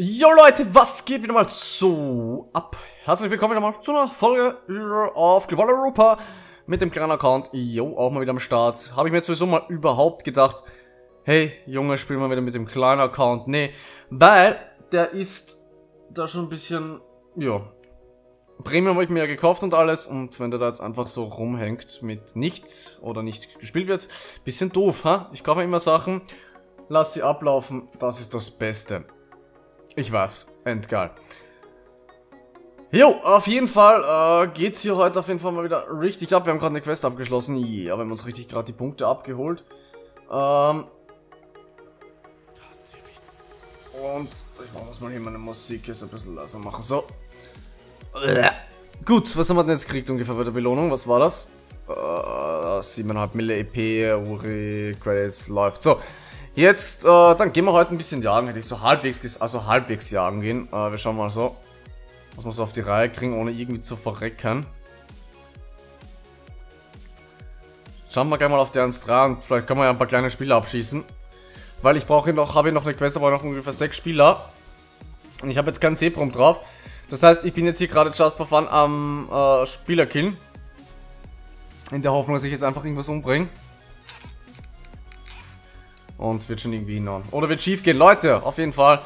Jo Leute, was geht wieder mal so ab? Herzlich willkommen wieder mal zu einer Folge auf Global Europa mit dem kleinen Account. Jo, auch mal wieder am Start. Habe ich mir jetzt sowieso mal überhaupt gedacht, hey Junge, spielen wir wieder mit dem kleinen Account. Nee, weil der ist da schon ein bisschen, ja, Premium habe ich mir ja gekauft und alles, und wenn der da jetzt einfach so rumhängt mit nichts oder nicht gespielt wird, bisschen doof, ha? Ich kaufe immer Sachen, lass sie ablaufen, das ist das Beste. Ich weiß, endgeil. Jo, auf jeden Fall geht's hier heute auf jeden Fall mal wieder richtig ab. Wir haben gerade eine Quest abgeschlossen. Ja, wir haben uns richtig gerade die Punkte abgeholt. Und ich mache mal hier meine Musik jetzt ein bisschen leiser machen. So. Gut, was haben wir denn jetzt gekriegt ungefähr bei der Belohnung? Was war das? 7,5 Mille EP, Uri, Credits, läuft. So. Jetzt, dann gehen wir heute ein bisschen jagen, hätte ich so halbwegs jagen gehen. Wir schauen mal so, was wir so auf die Reihe kriegen, ohne irgendwie zu verrecken. Schauen wir gleich mal auf die 1-3 und vielleicht können wir ja ein paar kleine Spieler abschießen. Weil ich brauche noch, habe ich noch eine Quest, aber noch ungefähr 6 Spieler. Und ich habe jetzt keinen C-Prompt drauf. Das heißt, ich bin jetzt hier gerade just for fun am Spielerkillen. In der Hoffnung, dass ich jetzt einfach irgendwas umbringe. Und wird schon irgendwie hinhauen. Oder wird schief gehen. Leute, auf jeden Fall.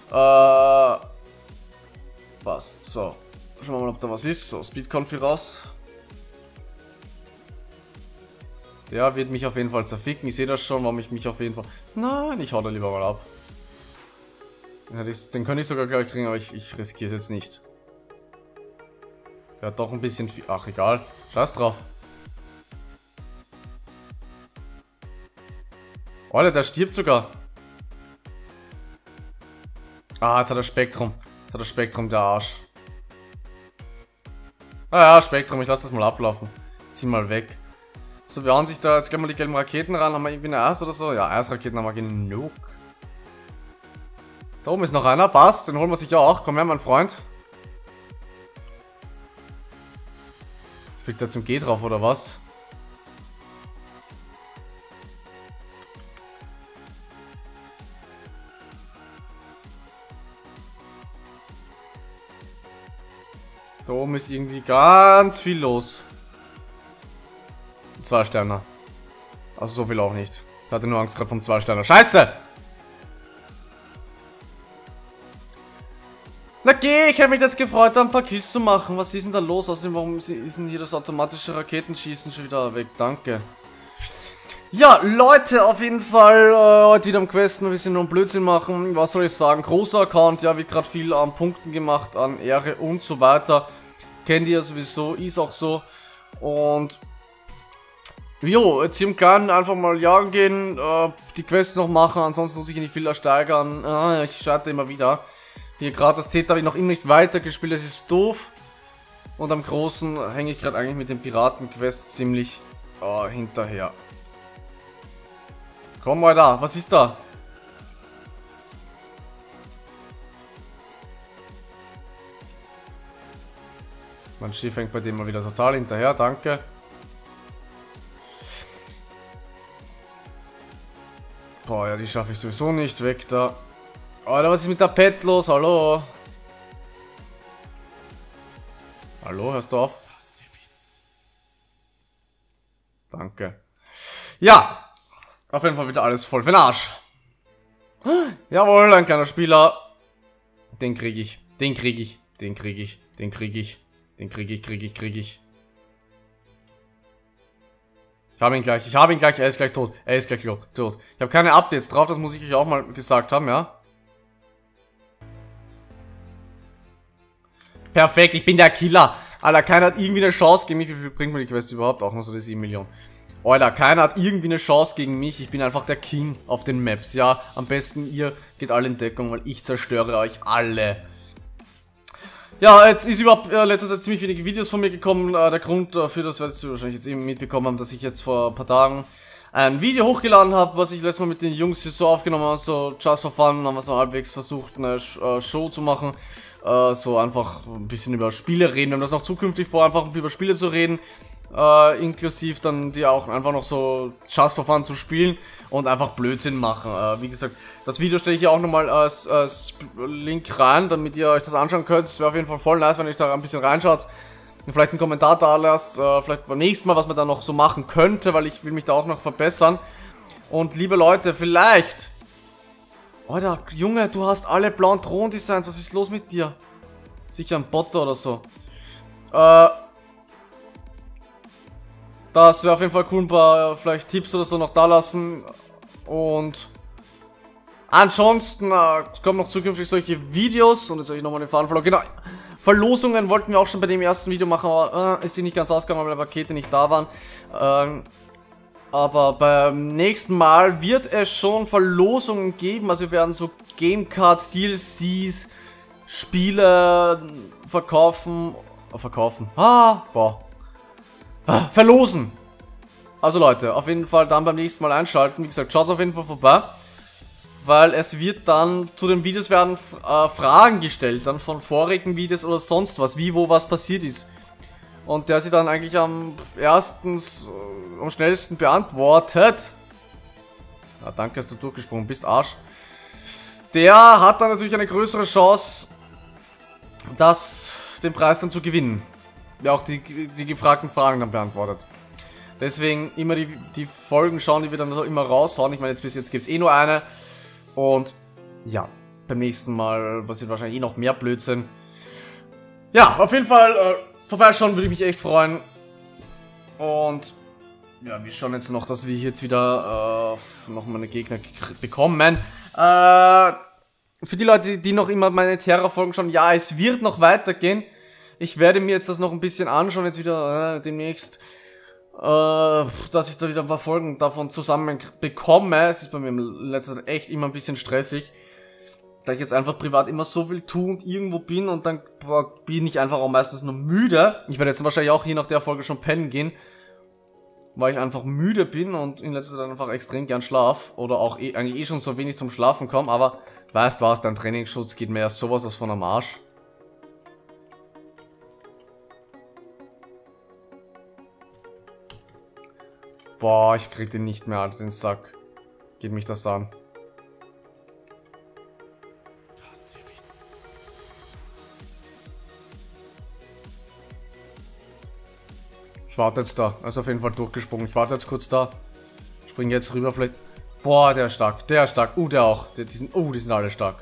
Passt. So. Schauen wir mal, ob da was ist. So, Speed-Confi raus. Der wird mich auf jeden Fall zerficken. Ich sehe das schon, warum ich mich auf jeden Fall... Nein, ich hau da lieber mal ab. Den könnte ich sogar gleich kriegen, aber ich riskiere es jetzt nicht. Der hat doch ein bisschen viel... Ach, egal. Scheiß drauf. Alter, der stirbt sogar. Ah, jetzt hat er Spektrum. Jetzt hat er Spektrum, der Arsch. Ah ja, Spektrum, ich lasse das mal ablaufen. Zieh mal weg. So, wir hauen sich da jetzt gleich mal die gelben Raketen ran. Haben wir irgendwie eine Eis oder so? Ja, Eisraketen haben wir genug. Da oben ist noch einer. Passt, den holen wir sich ja auch. Komm her, mein Freund. Fliegt der zum G drauf, oder was? Da oben ist irgendwie ganz viel los. 2 Sterne. Also so viel auch nicht. Ich hatte nur Angst gerade vom 2 Sterne. Scheiße! Na geh, ich hätte mich jetzt gefreut, da ein paar Kills zu machen. Was ist denn da los? Außerdem, warum ist denn hier das automatische Raketenschießen schon wieder weg? Danke. Ja, Leute, auf jeden Fall heute wieder am Questen, ein bisschen nur einen Blödsinn machen. Was soll ich sagen? Großer Account, ja, wird gerade viel an Punkten gemacht, an Ehre und so weiter. Kennt ihr ja sowieso, ist auch so. Und jo, jetzt hier im Kleinen einfach mal jagen gehen, die Quests noch machen, ansonsten muss ich nicht viel ersteigern. Ich scheitere immer wieder. Hier gerade das Z habe ich noch immer nicht weitergespielt, das ist doof. Und am Großen hänge ich gerade eigentlich mit den Piraten-Quests ziemlich hinterher. Komm mal da, was ist da? Mein Schiff hängt bei dem mal wieder total hinterher, danke. Boah, ja, die schaffe ich sowieso nicht weg da. Alter, was ist mit der Pet los? Hallo? Hallo, hörst du auf? Danke. Ja! Auf jeden Fall wieder alles voll für den Arsch. Jawohl, ein kleiner Spieler. Den krieg ich. Den krieg ich. Den krieg ich. Den krieg ich. Den krieg ich. Ich habe ihn gleich. Er ist gleich tot. Er ist gleich tot. Ich habe keine Updates drauf, das muss ich euch auch mal gesagt haben, ja? Perfekt, ich bin der Killer. Alter, keiner hat irgendwie eine Chance gegen mich. Wie viel bringt mir die Quest überhaupt? Auch nur so die 7 Millionen. Alter, keiner hat irgendwie eine Chance gegen mich. Ich bin einfach der King auf den Maps, ja. Am besten ihr geht alle in Deckung, weil ich zerstöre euch alle. Ja, jetzt ist überhaupt letzter Zeit ziemlich wenige Videos von mir gekommen. Der Grund dafür, das werdet ihr wahrscheinlich jetzt eben mitbekommen haben, dass ich jetzt vor ein paar Tagen ein Video hochgeladen habe, was ich letztes Mal mit den Jungs hier so aufgenommen habe, so just for fun, haben wir so halbwegs versucht, eine Show zu machen. So einfach ein bisschen über Spiele reden. Wir haben das noch zukünftig vor, einfach über Spiele zu reden. Inklusive dann die auch einfach noch so Just for Fun zu spielen und einfach Blödsinn machen. Wie gesagt, das Video stelle ich hier auch nochmal als Link rein, damit ihr euch das anschauen könnt. Es wäre auf jeden Fall voll nice, wenn ihr da ein bisschen reinschaut und vielleicht einen Kommentar da lasst, vielleicht beim nächsten Mal, was man da noch so machen könnte, weil ich will mich da auch noch verbessern. Und liebe Leute, vielleicht... Alter, Junge, du hast alle blauen Throndesigns, was ist los mit dir? Sicher ein Bot oder so. Das wäre auf jeden Fall cool, ein paar vielleicht Tipps oder so noch da lassen. Und ansonsten kommen noch zukünftig solche Videos. Und jetzt habe ich nochmal den Faden verloren. Genau, Verlosungen wollten wir auch schon bei dem ersten Video machen, aber ist nicht ganz ausgegangen, weil die Pakete nicht da waren. Aber beim nächsten Mal wird es schon Verlosungen geben. Also wir werden so Gamecards, DLCs, Spiele verkaufen. Verlosen. Also Leute, auf jeden Fall dann beim nächsten Mal einschalten. Wie gesagt, schaut auf jeden Fall vorbei. Weil es wird dann, zu den Videos werden Fragen gestellt, dann von vorigen Videos oder sonst was, wie, wo, was passiert ist. Und der sie dann eigentlich am schnellsten beantwortet. Ja, danke, dass du durchgesprungen bist, Arsch. Der hat dann natürlich eine größere Chance, den Preis dann zu gewinnen. Der auch die gefragten Fragen dann beantwortet. Deswegen immer die Folgen schauen, die wir dann so immer raushauen. Ich meine, bis jetzt gibt es eh nur eine. Und ja, beim nächsten Mal passiert wahrscheinlich eh noch mehr Blödsinn. Ja, auf jeden Fall vorbeischauen würde ich mich echt freuen. Und ja, wir schauen jetzt noch, dass wir jetzt wieder nochmal eine Gegner bekommen. Für die Leute, die noch immer meine Terra-Folgen schauen, ja, es wird noch weitergehen. Ich werde mir jetzt das noch ein bisschen anschauen, jetzt wieder demnächst, dass ich da wieder ein paar Folgen davon zusammen bekomme. Es ist bei mir in letzter Zeit echt immer ein bisschen stressig, da ich jetzt einfach privat immer so viel tue und irgendwo bin und dann bin ich einfach auch meistens nur müde. Ich werde jetzt wahrscheinlich auch hier nach der Folge schon pennen gehen, weil ich einfach müde bin und in letzter Zeit einfach extrem gern schlaf oder auch eigentlich schon so wenig zum Schlafen komme, aber weißt was, dein Trainingsschutz geht mir ja sowas aus von am Arsch. Boah, ich krieg den nicht mehr, Alter, den Sack. Geht mich das an. Ich warte jetzt da. Also auf jeden Fall durchgesprungen. Ich warte jetzt kurz da. Spring jetzt rüber vielleicht. Boah, der ist stark. Der ist stark. Der auch. Die sind alle stark.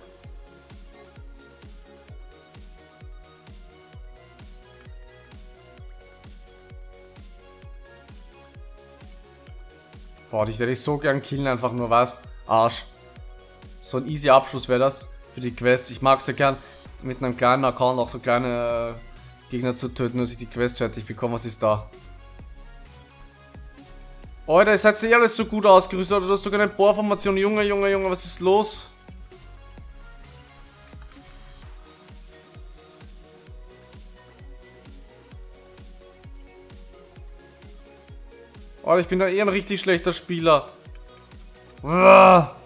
Boah, dich hätte ich so gern killen, einfach nur, was? Arsch. So ein easy Abschluss wäre das für die Quest. Ich mag es ja gern, mit einem kleinen Account auch so kleine Gegner zu töten, dass ich die Quest fertig bekomme. Was ist da? Alter, ihr seid ja alles so gut ausgerüstet. Du hast sogar eine Bohrformation. Junge, Junge, Junge, was ist los? Oh, ich bin da eher ein richtig schlechter Spieler. Uah.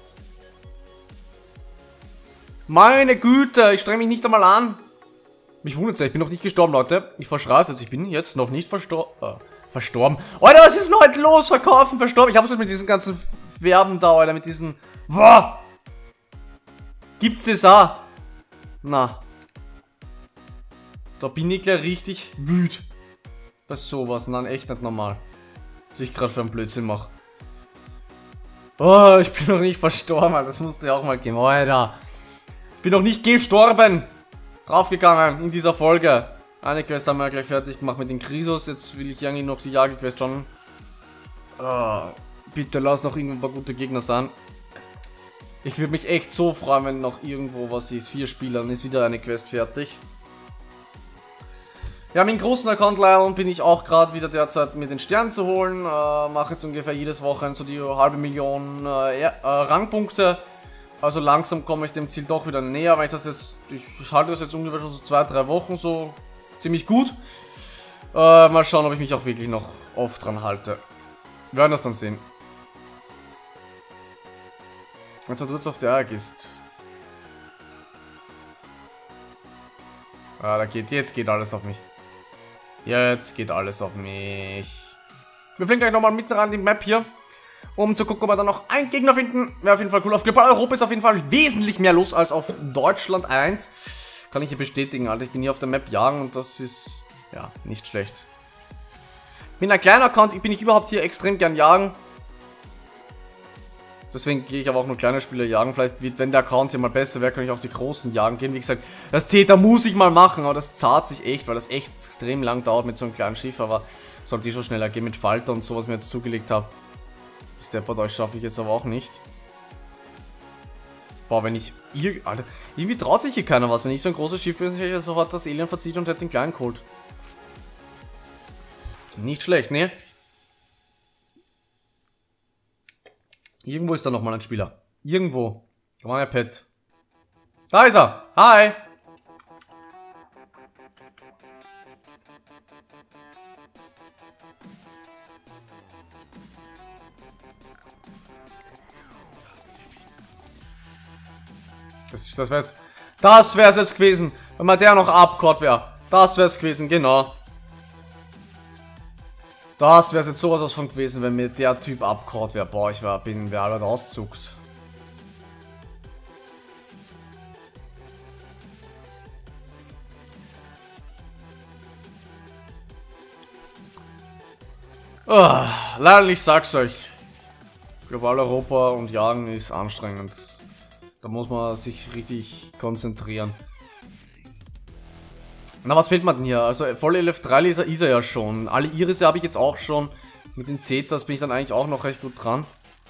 Meine Güte, ich streng mich nicht einmal an. Mich wundert es, ich bin noch nicht gestorben, Leute. Ich verschreie es jetzt, ich bin jetzt noch nicht verstorben. Alter, was ist denn heute los? Verkaufen, verstorben. Ich hab's jetzt mit diesen ganzen Verben da, Alter, mit diesen... Uah. Gibt's das auch? Na. Da bin ich gleich richtig wütend. Bei sowas, nein, echt nicht normal. Was ich gerade für einen Blödsinn mache. Oh, ich bin noch nicht verstorben, das musste ja auch mal gehen. Alter. Ich bin noch nicht gestorben. Draufgegangen in dieser Folge. Eine Quest haben wir ja gleich fertig gemacht mit den Krisos. Jetzt will ich eigentlich noch die Jagequest schon. Bitte lass noch irgendwo ein paar gute Gegner sein. Ich würde mich echt so freuen, wenn noch irgendwo was ist. 4 Spieler, dann ist wieder eine Quest fertig. Ja, mit dem großen Account leider bin ich auch gerade wieder derzeit mit den Sternen zu holen. Mache jetzt ungefähr jedes Wochenende so die halbe Million Rangpunkte. Also langsam komme ich dem Ziel doch wieder näher, weil ich halte das jetzt ungefähr schon so 2-3 Wochen so ziemlich gut. Mal schauen, ob ich mich auch wirklich noch oft dran halte. Wir werden das dann sehen. Wenn es kurz auf der Eier ist. Ah, jetzt geht alles auf mich. Jetzt geht alles auf mich. Wir fliegen gleich nochmal mitten ran die Map hier, um zu gucken, ob wir dann noch einen Gegner finden. Wäre auf jeden Fall cool. Auf Global Europa ist auf jeden Fall wesentlich mehr los als auf Deutschland 1. Kann ich hier bestätigen, Alter. Ich bin hier auf der Map jagen und das ist, ja, nicht schlecht. Mit einem kleinen Account bin ich überhaupt hier extrem gern jagen. Deswegen gehe ich aber auch nur kleine Spiele jagen. Vielleicht, wenn der Account hier mal besser wäre, kann ich auch die großen jagen gehen. Wie gesagt, das Zeta muss ich mal machen, aber das zahlt sich echt, weil das echt extrem lang dauert mit so einem kleinen Schiff. Aber sollte schon schneller gehen mit Falter und so, was ich mir jetzt zugelegt habe. Steppert euch schaffe ich jetzt aber auch nicht. Boah, wenn ich... Alter, irgendwie traut sich hier keiner was. Wenn ich so ein großes Schiff bin, hätte ich sofort das Alien verzieht und hätte den kleinen geholt. Nicht schlecht, ne? Irgendwo ist da nochmal ein Spieler. Irgendwo. Komm mal, Pet. Da ist er. Hi. Das wär's jetzt gewesen, wenn man der noch abgehört wäre. Das wär's gewesen, genau. Das wäre jetzt sowas von gewesen, wenn mir der Typ abgehauen wäre. Boah, ich wäre halt auszuckt. Oh, leider, ich sag's euch. Global Europa und Jagen ist anstrengend. Da muss man sich richtig konzentrieren. Na, was fehlt mir denn hier? Also, volle LF3-Laser ist er ja schon. Alle Irise habe ich jetzt auch schon. Mit den Zetas bin ich dann eigentlich auch noch recht gut dran.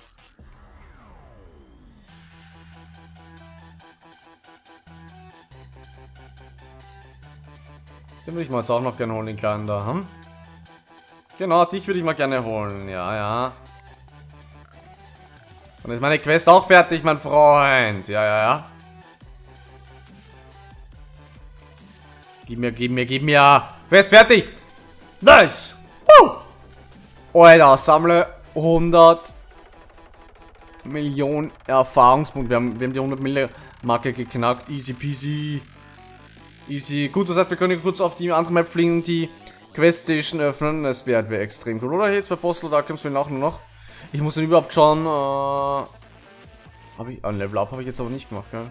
Den würde ich mal jetzt auch noch gerne holen, den kleinen da. Hm? Genau, dich würde ich mal gerne holen. Ja, ja. Dann ist meine Quest auch fertig, mein Freund. Ja, ja, ja. Gib mir. Quest fertig. Nice. Alter, sammle 100 Millionen Erfahrungspunkte. Wir haben die 100 Millionen Marke geknackt. Easy peasy. Easy. Gut, das heißt, wir können kurz auf die andere Map fliegen, die Quest Station öffnen. Das wäre extrem cool. Oder jetzt bei Postal, da kommst du auch nur noch. Ich muss dann überhaupt schauen. Habe ich ein Level Up habe ich jetzt aber nicht gemacht, gell?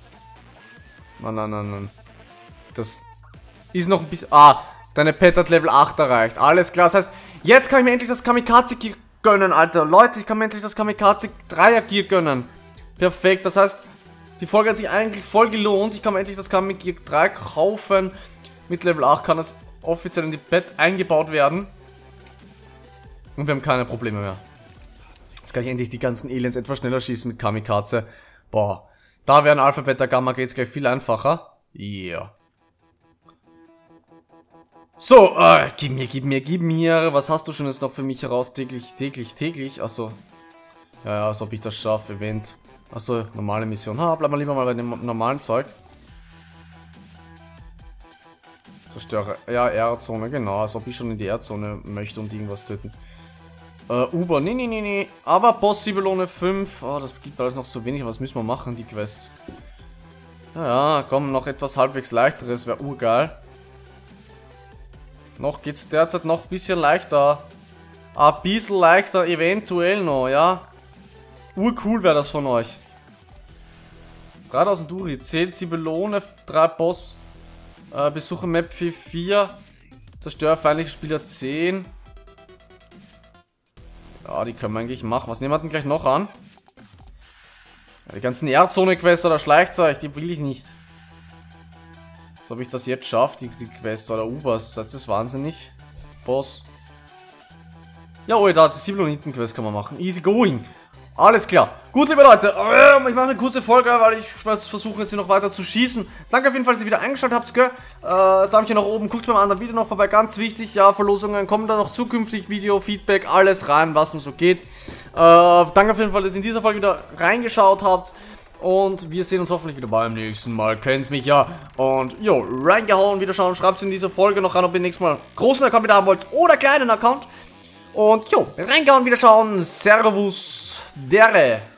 Nein. Das ist noch ein bisschen... Ah, deine Pet hat Level 8 erreicht. Alles klar, das heißt, jetzt kann ich mir endlich das Kamikaze Gear gönnen, Alter. Leute, ich kann mir endlich das Kamikaze 3er Gear gönnen. Perfekt, das heißt, die Folge hat sich eigentlich voll gelohnt. Ich kann mir endlich das Kamikaze Gear 3 kaufen. Mit Level 8 kann das offiziell in die Pet eingebaut werden. Und wir haben keine Probleme mehr. Jetzt kann ich endlich die ganzen Aliens etwas schneller schießen mit Kamikaze. Boah, da wären Alpha, Beta, Gamma geht's gleich viel einfacher. Yeah. So, gib mir. Was hast du schon jetzt noch für mich heraus? Täglich. Achso. Ja, als ob ich das schaffe. Event. Achso, normale Mission. Ha, bleib mal lieber mal bei dem normalen Zeug. Zerstöre. Ja, Erdzone, genau. Als ob ich schon in die Erdzone möchte und irgendwas töten. Uber. Nee. Aber Boss Sibylone 5. Oh, das gibt alles noch so wenig. Aber was müssen wir machen, die Quest? Ja, komm, noch etwas halbwegs leichteres. Wäre urgeil. Noch geht's derzeit noch ein bisschen leichter. Ein bisschen leichter, eventuell noch, ja. Urcool wäre das von euch. 3000 Duri, 10 Sibylone, 3 Boss. Besuche Map 4. Zerstöre feindliche Spieler 10. Ja, die können wir eigentlich machen. Was nehmen wir denn gleich noch an? Ja, die ganzen Erdzone-Quests oder Schleichzeug, die will ich nicht. So, ob ich das jetzt schaffe, die Quest oder Ubers. Das ist wahnsinnig. Boss. Ja, oh, da, die Sibyloniten-Quest kann man machen. Easy going. Alles klar. Gut, liebe Leute. Ich mache eine kurze Folge, weil ich werde versuchen, jetzt hier noch weiter zu schießen. Danke auf jeden Fall, dass ihr wieder eingeschaltet habt, gell? Däumchen nach oben. Guckt beim anderen Video noch vorbei. Ganz wichtig. Ja, Verlosungen kommen da noch zukünftig. Video, Feedback, alles rein, was nur so geht. Danke auf jeden Fall, dass ihr in dieser Folge wieder reingeschaut habt. Und wir sehen uns hoffentlich wieder beim nächsten Mal. Kennt's mich ja. Und jo, reingehauen, wieder schauen. Schreibt in dieser Folge noch an, ob ihr nächstes Mal großen Account wieder haben wollt oder kleinen Account. Und jo, reingehauen, wieder schauen. Servus, dere.